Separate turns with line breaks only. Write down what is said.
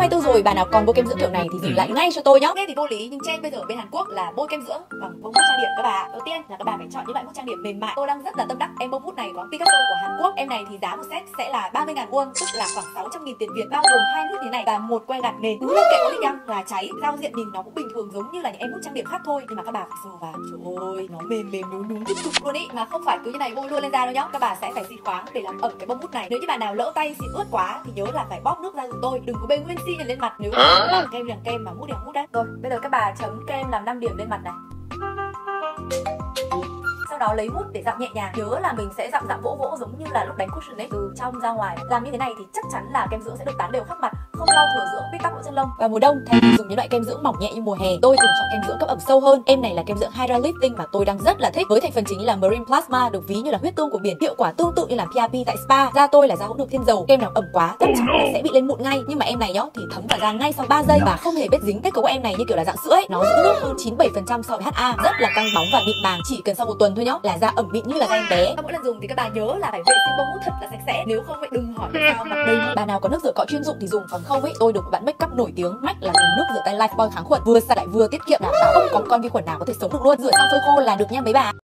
2024 rồi, bà nào còn bôi kem dưỡng kiểu này thì dừng lại ngay cho tôi nhá. Nghe thì vô lý nhưng trend bây giờ ở bên Hàn Quốc là bôi kem dưỡng bằng bông mút trang điểm các bà. Đầu tiên là các bà phải chọn những loại mút trang điểm mềm mại. Tôi đang rất là tâm đắc em bông mút này có Picasso của Hàn Quốc. Em này thì giá một set sẽ là 30.000 won, tức là khoảng 600.000 tiền Việt, bao gồm 2 mút như thế này và một que gạt nền. Đúng là kệ có lịch đăng là cháy. Giao diện nhìn nó cũng bình thường giống như là những em mút trang điểm khác thôi, nhưng mà các bà phải sờ vào. Trời ơi, nó mềm đúng tiếp tục luôn ý, mà không phải cứ như này bôi luôn lên da đâu nhá. Các bà sẽ phải xịt khoáng để làm ẩm cái bông mút này. Nếu như bà nào lỡ tay xịt ướt quá thì nhớ là phải bóp nước ra giùm tôi, đừng có bê nguyên si lên mặt. Nếu làm kem mà mút điểm mút đấy. Rồi bây giờ các bà chấm kem làm 5 điểm lên mặt này. Sau đó lấy mút để dặm nhẹ nhàng. Nhớ là mình sẽ dặm vỗ giống như là lúc đánh cushion ấy, từ trong ra ngoài. Làm như thế này thì chắc chắn là kem dưỡng sẽ được tán đều khắp mặt, không lau thừa dưỡng bít tắc lỗ chân lông. Vào mùa đông thay vì dùng những loại kem dưỡng mỏng nhẹ như mùa hè, tôi thường chọn kem dưỡng cấp ẩm sâu hơn. Em này là kem dưỡng Hydra Lifting mà tôi đang rất là thích, với thành phần chính là Marine Plasma, được ví như là huyết tương của biển, hiệu quả tương tự như làm PRP tại spa. Da tôi là da hỗn hợp thiên dầu, kem nào ẩm quá chắc chắn là sẽ bị lên mụn ngay, nhưng mà em này nhá thì thấm vào da ngay sau 3 giây và không hề bết dính. Kết cấu của em này như kiểu là dạng sữa ấy, nó giữ nước hơn 97% so với HA, rất là căng bóng và mịn màng, chỉ cần sau một tuần thôi nhá là da ẩm mịn như là da em bé. Mỗi lần dùng thì các bà nhớ là phải vệ sinh bông mút thật là sạch sẽ, nếu không vậy đừng hỏi tại sao mặt đầy. Bà nào có nước rửa cọ chuyên dụng thì dùng, còn không ấy tôi được một bạn make up nổi tiếng mách là dùng nước rửa tay Lifebuoy kháng khuẩn, vừa sạch lại vừa tiết kiệm, đảm bảo không có con vi khuẩn nào có thể sống được luôn. Rửa xong phơi khô là được nha mấy bà.